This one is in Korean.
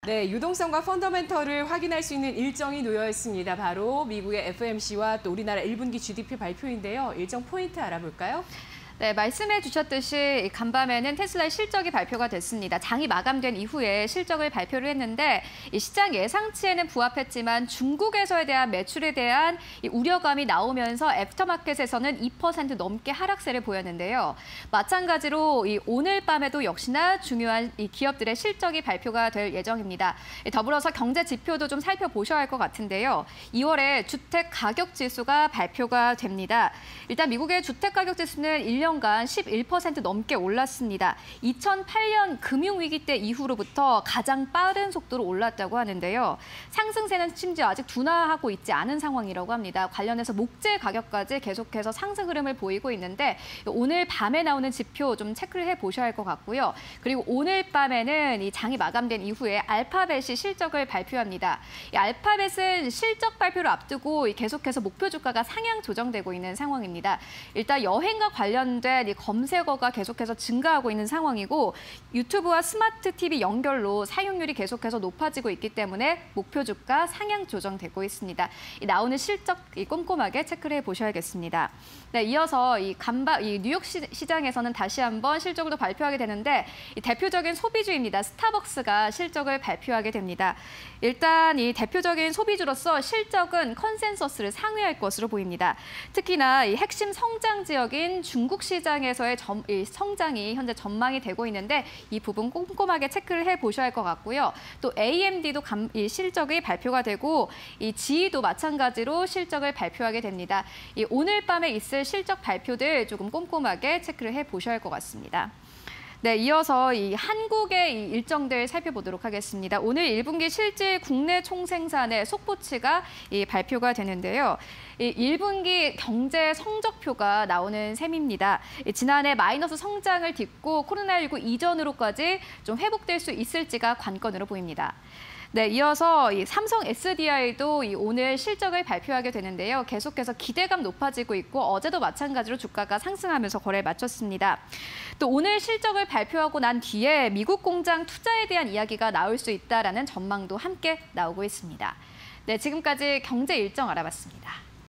네, 유동성과 펀더멘털을 확인할 수 있는 일정이 놓여 있습니다. 바로 미국의 FOMC와 또 우리나라 1분기 GDP 발표인데요. 일정 포인트 알아볼까요? 네, 말씀해 주셨듯이 간밤에는 테슬라의 실적이 발표가 됐습니다. 장이 마감된 이후에 실적을 발표를 했는데 이 시장 예상치에는 부합했지만 중국에서에 대한 매출에 대한 이 우려감이 나오면서 애프터마켓에서는 2% 넘게 하락세를 보였는데요. 마찬가지로 이 오늘 밤에도 역시나 중요한 이 기업들의 실적이 발표가 될 예정입니다. 더불어서 경제 지표도 좀 살펴보셔야 할 것 같은데요. 2월에 주택 가격 지수가 발표가 됩니다. 일단 미국의 주택 가격 지수는 1년간 11% 넘게 올랐습니다. 2008년 금융위기 때 이후로부터 가장 빠른 속도로 올랐다고 하는데요. 상승세는 심지어 아직 둔화하고 있지 않은 상황이라고 합니다. 관련해서 목재 가격까지 계속해서 상승 흐름을 보이고 있는데 오늘 밤에 나오는 지표 좀 체크를 해보셔야 할 것 같고요. 그리고 오늘 밤에는 이 장이 마감된 이후에 알파벳이 실적을 발표합니다. 이 알파벳은 실적 발표를 앞두고 계속해서 목표 주가가 상향 조정되고 있는 상황입니다. 일단 여행과 관련된 이 검색어가 계속해서 증가하고 있는 상황이고 유튜브와 스마트 TV 연결로 사용률이 계속해서 높아지고 있기 때문에 목표 주가 상향 조정되고 있습니다. 나오는 실적 꼼꼼하게 체크를 해보셔야겠습니다. 네, 이어서 이 뉴욕 시장에서는 다시 한번 실적을 발표하게 되는데 이 대표적인 소비주입니다. 스타벅스가 실적을 발표하게 됩니다. 일단 이 대표적인 소비주로서 실적은 컨센서스를 상회할 것으로 보입니다. 특히나 이 핵심 성장 지역인 중국 시장에서의 성장이 현재 전망이 되고 있는데 이 부분 꼼꼼하게 체크를 해보셔야 할 것 같고요. 또 AMD도 실적이 발표가 되고 이 GE도 마찬가지로 실적을 발표하게 됩니다. 오늘 밤에 있을 실적 발표들 조금 꼼꼼하게 체크를 해보셔야 할 것 같습니다. 네, 이어서 이 한국의 이 일정들 살펴보도록 하겠습니다. 오늘 1분기 실질 국내 총생산의 속보치가 발표가 되는데요. 1분기 경제 성적표가 나오는 셈입니다. 지난해 마이너스 성장을 딛고 코로나19 이전으로까지 좀 회복될 수 있을지가 관건으로 보입니다. 네, 이어서 이 삼성 SDI도 오늘 실적을 발표하게 되는데요. 계속해서 기대감 높아지고 있고 어제도 마찬가지로 주가가 상승하면서 거래를 마쳤습니다. 또 오늘 실적을 발표하고 난 뒤에 미국 공장 투자에 대한 이야기가 나올 수 있다라는 전망도 함께 나오고 있습니다. 네, 지금까지 경제 일정 알아봤습니다.